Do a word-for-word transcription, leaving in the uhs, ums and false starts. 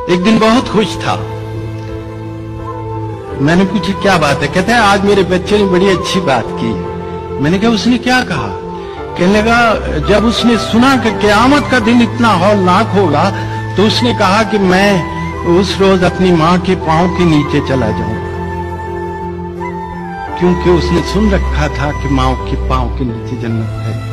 एक दिन बहुत खुश था। मैंने पूछा क्या बात है? कहते हैं आज मेरे बच्चे ने बड़ी अच्छी बात की। मैंने कहा उसने क्या कहा? कहने लगा जब उसने सुना कि क़यामत का दिन इतना हौलनाक होगा तो उसने कहा कि मैं उस रोज अपनी माँ के पांव के नीचे चला जाऊंगा, क्योंकि उसने सुन रखा था कि माँ के पांव के नीचे जन्नत है।